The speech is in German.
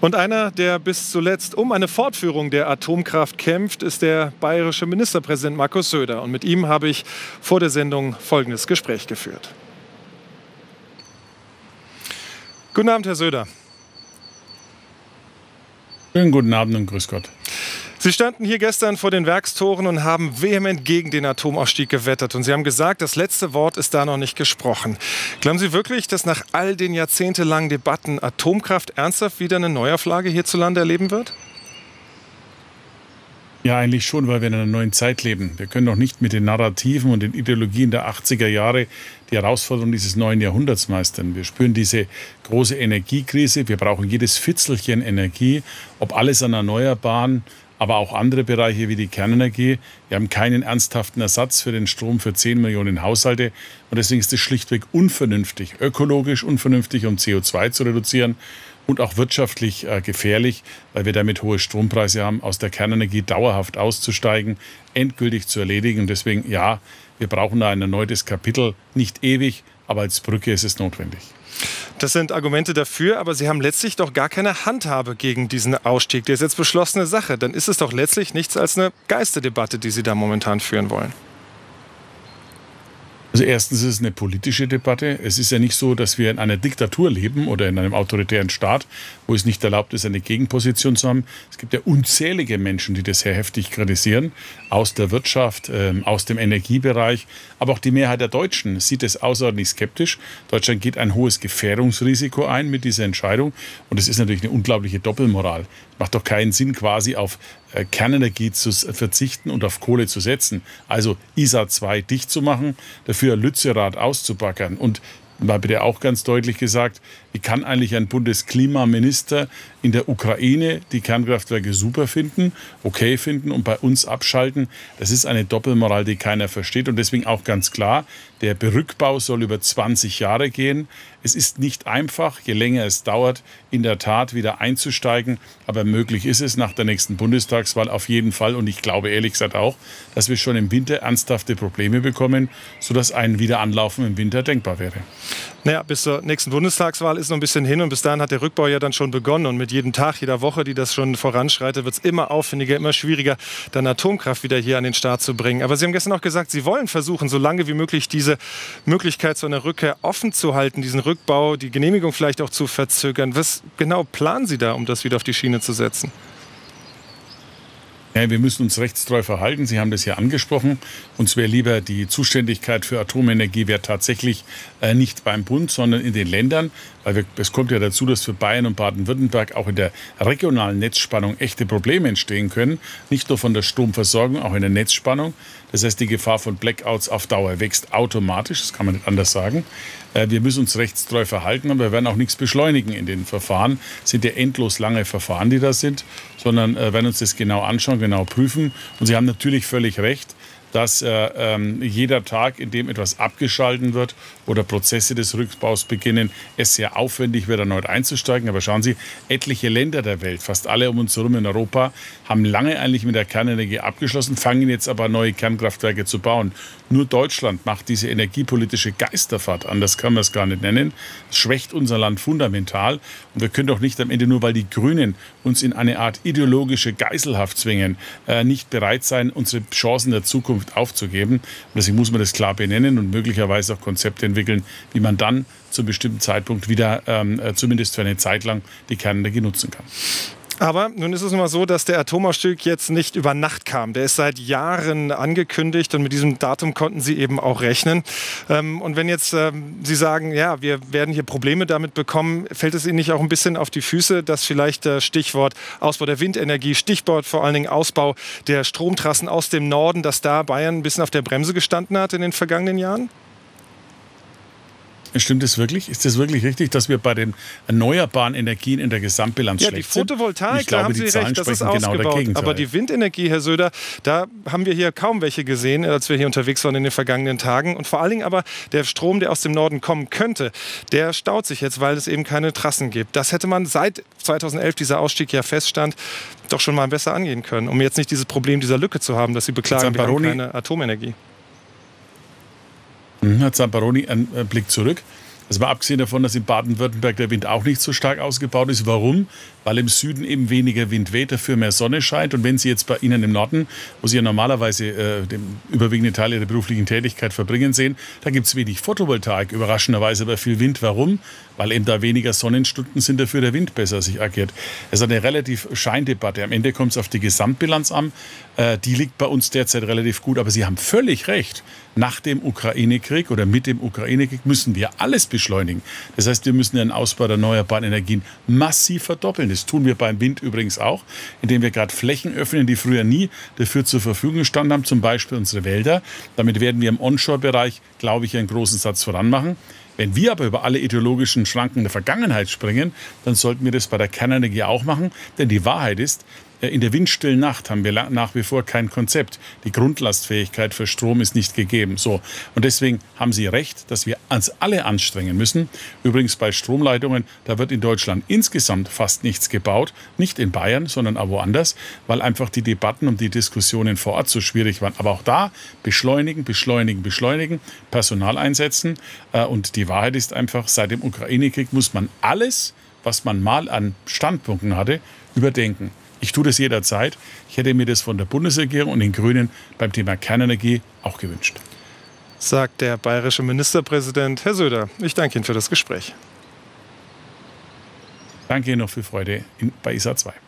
Und einer, der bis zuletzt um eine Fortführung der Atomkraft kämpft, ist der bayerische Ministerpräsident Markus Söder. Und mit ihm habe ich vor der Sendung folgendes Gespräch geführt. Guten Abend, Herr Söder. Schönen guten Abend und grüß Gott. Sie standen hier gestern vor den Werkstoren und haben vehement gegen den Atomausstieg gewettert. Und Sie haben gesagt, das letzte Wort ist da noch nicht gesprochen. Glauben Sie wirklich, dass nach all den jahrzehntelangen Debatten Atomkraft ernsthaft wieder eine Neuauflage hierzulande erleben wird? Ja, eigentlich schon, weil wir in einer neuen Zeit leben. Wir können doch nicht mit den Narrativen und den Ideologien der 80er Jahre die Herausforderung dieses neuen Jahrhunderts meistern. Wir spüren diese große Energiekrise. Wir brauchen jedes Fitzelchen Energie, ob alles an Erneuerbaren, aber auch andere Bereiche wie die Kernenergie. Wir haben keinen ernsthaften Ersatz für den Strom für 10 Millionen Haushalte. Und deswegen ist es schlichtweg unvernünftig, ökologisch unvernünftig, um CO2 zu reduzieren. Und auch wirtschaftlich gefährlich, weil wir damit hohe Strompreise haben, aus der Kernenergie dauerhaft auszusteigen, endgültig zu erledigen. Und deswegen, ja, wir brauchen da ein erneutes Kapitel, nicht ewig, aber als Brücke ist es notwendig. Das sind Argumente dafür, aber Sie haben letztlich doch gar keine Handhabe gegen diesen Ausstieg. Der ist jetzt beschlossene Sache. Dann ist es doch letztlich nichts als eine Geisterdebatte, die Sie da momentan führen wollen. Also erstens ist es eine politische Debatte. Es ist ja nicht so, dass wir in einer Diktatur leben oder in einem autoritären Staat, wo es nicht erlaubt ist, eine Gegenposition zu haben. Es gibt ja unzählige Menschen, die das sehr heftig kritisieren, aus der Wirtschaft, aus dem Energiebereich. Aber auch die Mehrheit der Deutschen sieht es außerordentlich skeptisch. Deutschland geht ein hohes Gefährdungsrisiko ein mit dieser Entscheidung. Und es ist natürlich eine unglaubliche Doppelmoral. Es macht doch keinen Sinn, quasi auf Kernenergie zu verzichten und auf Kohle zu setzen. Also ISA 2 dicht zu machen, dafür Lützerath auszubaggern. Und mal bitte auch ganz deutlich gesagt, wie kann eigentlich ein Bundesklimaminister in der Ukraine die Kernkraftwerke super finden, okay finden und bei uns abschalten? Das ist eine Doppelmoral, die keiner versteht. Und deswegen auch ganz klar, der Berückbau soll über 20 Jahre gehen. Es ist nicht einfach, je länger es dauert, in der Tat wieder einzusteigen. Aber möglich ist es nach der nächsten Bundestagswahl auf jeden Fall. Und ich glaube ehrlich gesagt auch, dass wir schon im Winter ernsthafte Probleme bekommen, sodass ein Wiederanlaufen im Winter denkbar wäre. Naja, bis zur nächsten Bundestagswahl ist noch ein bisschen hin und bis dahin hat der Rückbau ja dann schon begonnen. Und mit jedem Tag, jeder Woche, die das schon voranschreitet, wird es immer aufwendiger, immer schwieriger, dann Atomkraft wieder hier an den Start zu bringen. Aber Sie haben gestern auch gesagt, Sie wollen versuchen, so lange wie möglich diese Möglichkeit zu einer Rückkehr offen zu halten, diesen Rückbau, die Genehmigung vielleicht auch zu verzögern. Was genau planen Sie da, um das wieder auf die Schiene zu setzen? Ja, wir müssen uns rechtstreu verhalten. Sie haben das ja angesprochen. Uns wäre lieber, die Zuständigkeit für Atomenergie wäre tatsächlich nicht beim Bund, sondern in den Ländern. Weil es kommt ja dazu, dass für Bayern und Baden-Württemberg auch in der regionalen Netzspannung echte Probleme entstehen können. Nicht nur von der Stromversorgung, auch in der Netzspannung. Das heißt, die Gefahr von Blackouts auf Dauer wächst automatisch. Das kann man nicht anders sagen. Wir müssen uns rechtstreu verhalten, aber wir werden auch nichts beschleunigen in den Verfahren. Es sind ja endlos lange Verfahren, die da sind, sondern werden uns das genau anschauen, genau prüfen. Und Sie haben natürlich völlig recht, dass jeder Tag, in dem etwas abgeschalten wird oder Prozesse des Rückbaus beginnen, es sehr aufwendig wird, erneut einzusteigen. Aber schauen Sie, etliche Länder der Welt, fast alle um uns herum in Europa, haben lange eigentlich mit der Kernenergie abgeschlossen, fangen jetzt aber neue Kernkraftwerke zu bauen. Nur Deutschland macht diese energiepolitische Geisterfahrt, anders kann man es gar nicht nennen. Das schwächt unser Land fundamental. Und wir können doch nicht am Ende, nur weil die Grünen uns in eine Art ideologische Geiselhaft zwingen, nicht bereit sein, unsere Chancen der Zukunft aufzugeben. Und deswegen muss man das klar benennen und möglicherweise auch Konzepte entwickeln, wie man dann zu einem bestimmten Zeitpunkt wieder zumindest für eine Zeit lang die Kernenergie nutzen kann. Aber nun ist es nun mal so, dass der Atomausstieg jetzt nicht über Nacht kam. Der ist seit Jahren angekündigt und mit diesem Datum konnten Sie eben auch rechnen. Und wenn jetzt Sie sagen, ja, wir werden hier Probleme damit bekommen, fällt es Ihnen nicht auch ein bisschen auf die Füße, dass vielleicht Stichwort Ausbau der Windenergie, Stichwort vor allen Dingen Ausbau der Stromtrassen aus dem Norden, dass da Bayern ein bisschen auf der Bremse gestanden hat in den vergangenen Jahren? Stimmt das wirklich? Ist das wirklich richtig, dass wir bei den erneuerbaren Energien in der Gesamtbilanz schlecht sind? Ja, die Photovoltaik, da haben Sie recht, das ist ausgebaut. Aber die Windenergie, Herr Söder, da haben wir hier kaum welche gesehen, als wir hier unterwegs waren in den vergangenen Tagen. Und vor allen Dingen aber der Strom, der aus dem Norden kommen könnte, der staut sich jetzt, weil es eben keine Trassen gibt. Das hätte man seit 2011 dieser Ausstieg ja feststand, doch schon mal besser angehen können, um jetzt nicht dieses Problem dieser Lücke zu haben, dass Sie beklagen, wir haben keine Atomenergie. Herr Zamperoni, ein Blick zurück. Also mal abgesehen davon, dass in Baden-Württemberg der Wind auch nicht so stark ausgebaut ist. Warum? Weil im Süden eben weniger Wind weht, dafür mehr Sonne scheint. Und wenn Sie jetzt bei Ihnen im Norden, wo Sie ja normalerweise den überwiegenden Teil Ihrer beruflichen Tätigkeit verbringen, sehen, da gibt es wenig Photovoltaik, überraschenderweise aber viel Wind. Warum? Weil eben da weniger Sonnenstunden sind, dafür der Wind besser sich agiert. Es ist eine relativ Scheindebatte. Am Ende kommt es auf die Gesamtbilanz an. Die liegt bei uns derzeit relativ gut. Aber Sie haben völlig recht. Nach dem Ukraine-Krieg oder mit dem Ukraine-Krieg müssen wir alles beschleunigen. Das heißt, wir müssen den Ausbau der erneuerbaren Energien massiv verdoppeln. Das tun wir beim Wind übrigens auch, indem wir gerade Flächen öffnen, die früher nie dafür zur Verfügung gestanden haben, zum Beispiel unsere Wälder. Damit werden wir im Onshore-Bereich, glaube ich, einen großen Satz voran machen. Wenn wir aber über alle ideologischen Schranken der Vergangenheit springen, dann sollten wir das bei der Kernenergie auch machen. Denn die Wahrheit ist, in der windstillen Nacht haben wir nach wie vor kein Konzept. Die Grundlastfähigkeit für Strom ist nicht gegeben. So. Und deswegen haben Sie recht, dass wir uns alle anstrengen müssen. Übrigens bei Stromleitungen, da wird in Deutschland insgesamt fast nichts gebaut. Nicht in Bayern, sondern auch woanders, weil einfach die Debatten und die Diskussionen vor Ort so schwierig waren. Aber auch da beschleunigen, Personal einsetzen. Und die Wahrheit ist einfach, seit dem Ukraine-Krieg muss man alles, was man mal an Standpunkten hatte, überdenken. Ich tue das jederzeit. Ich hätte mir das von der Bundesregierung und den Grünen beim Thema Kernenergie auch gewünscht. Sagt der bayerische Ministerpräsident Herr Söder. Ich danke Ihnen für das Gespräch. Danke Ihnen noch viel Freude bei ISA 2.